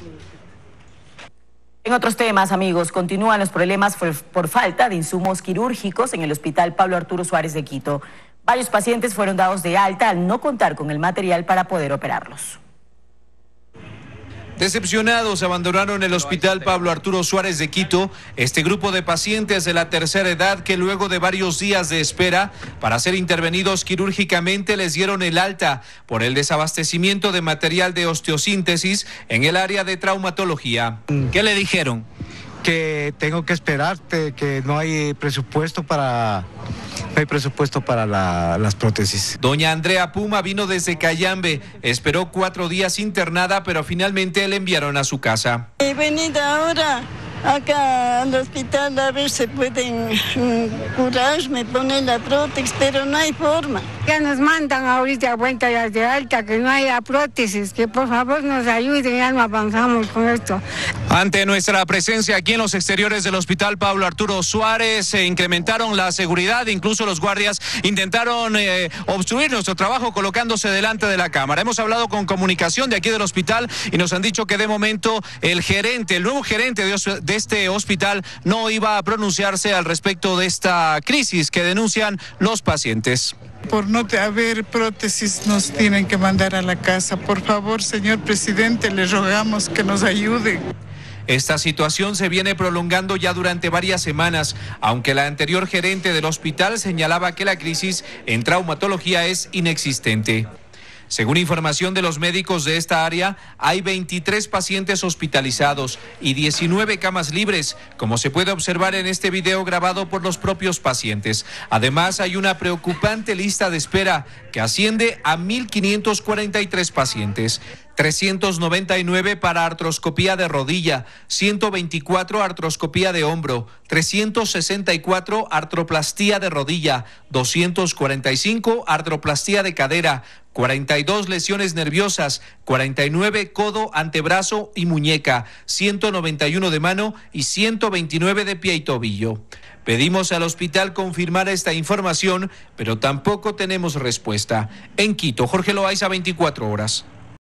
En otros temas, amigos, continúan los problemas por falta de insumos quirúrgicos en el Hospital Pablo Arturo Suárez de Quito. Varios pacientes fueron dados de alta al no contar con el material para poder operarlos. Decepcionados, abandonaron el Hospital Pablo Arturo Suárez de Quito este grupo de pacientes de la tercera edad que luego de varios días de espera para ser intervenidos quirúrgicamente les dieron el alta por el desabastecimiento de material de osteosíntesis en el área de traumatología. ¿Qué le dijeron? Que tengo que esperarte, que no hay presupuesto para las prótesis. Doña Andrea Puma vino desde Cayambe, esperó 4 días internada, pero finalmente le enviaron a su casa. He venido ahora acá al hospital a ver si pueden curarme, poner la prótesis, pero no hay forma. Ya nos mandan ahorita vuelta ya de alta, que no haya prótesis, que por favor nos ayuden, ya no avanzamos con esto. Ante nuestra presencia aquí en los exteriores del Hospital Pablo Arturo Suárez, se incrementaron la seguridad, incluso los guardias intentaron obstruir nuestro trabajo colocándose delante de la cámara. Hemos hablado con comunicación de aquí del hospital y nos han dicho que de momento el nuevo gerente de este hospital no iba a pronunciarse al respecto de esta crisis que denuncian los pacientes. Por no haber prótesis nos tienen que mandar a la casa. Por favor, señor presidente, le rogamos que nos ayude. Esta situación se viene prolongando ya durante varias semanas, aunque la anterior gerente del hospital señalaba que la crisis en traumatología es inexistente. Según información de los médicos de esta área, hay 23 pacientes hospitalizados y 19 camas libres, como se puede observar en este video grabado por los propios pacientes. Además, hay una preocupante lista de espera que asciende a 1.543 pacientes. 399 para artroscopía de rodilla, 124 artroscopía de hombro, 364 artroplastía de rodilla, 245 artroplastía de cadera, 42 lesiones nerviosas, 49 codo, antebrazo y muñeca, 191 de mano y 129 de pie y tobillo. Pedimos al hospital confirmar esta información, pero tampoco tenemos respuesta. En Quito, Jorge Loaiza, 24 horas.